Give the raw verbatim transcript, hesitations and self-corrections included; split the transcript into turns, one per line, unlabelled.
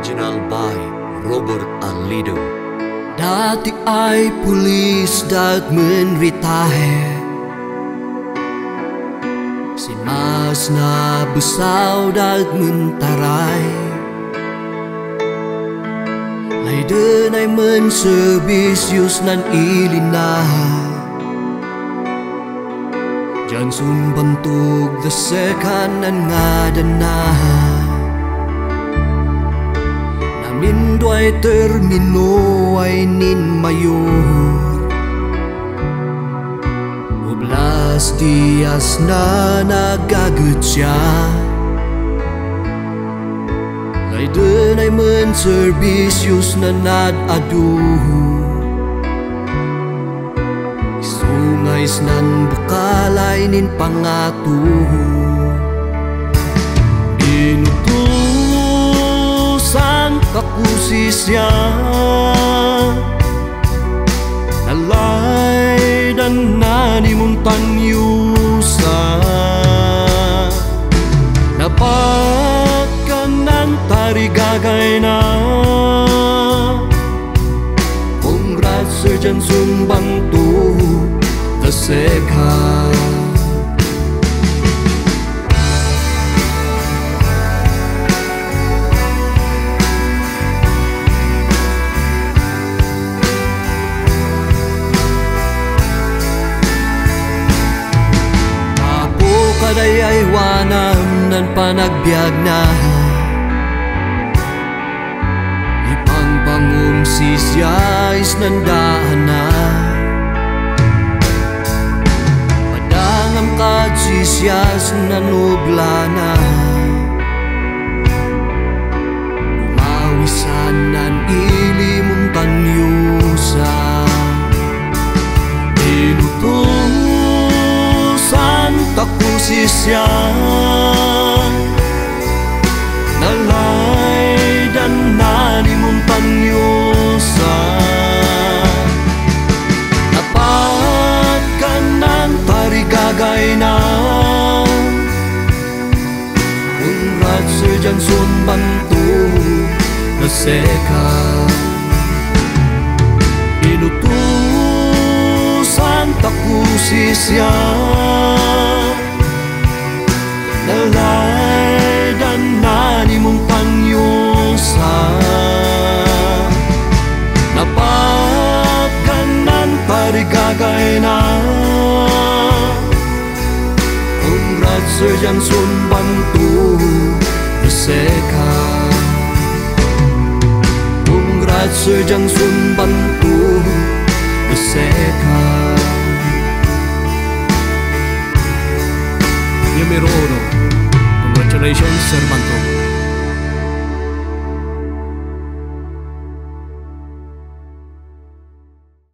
Original by Robert Alido.
Dati ay pulis dat menritahe, si mas na besaw dat mentaray. Laiden ay menserbisyus nan ilinaha, jan sun bantug desekan nan ngadanaha. Namin duay termino ay nin mayor, Ublas dias na nagagut siya. Laiden ay menserbisyus na nadaduho, isungais nan bukalay nin pangatuho. Binutusan kakusisya, nalay dan nanimuntan yusa, napagkan ng tarigagay na. Congrats Sergeant Sun bantu desekha. Kaday ay wanam nan panagbiag na, ipang pangumsisyais nan dana. Padangam kadsisyas nan ublana, umawisan nan ilimuntan yusa. Inutusan takusisya, nalay dan nanimuntan yusa, napagkan ng tarigagay na. Congrats Sergeant Sun bantu desekha. Inutusan takusisya, nalay dan nanimuntan yusa, napagkan ng tarigagay na. Congrats Sergeant Sun bantu desekha. Congrats Sergeant Sun bantu desekha.
Numero uno, congratulations Sir Bantu.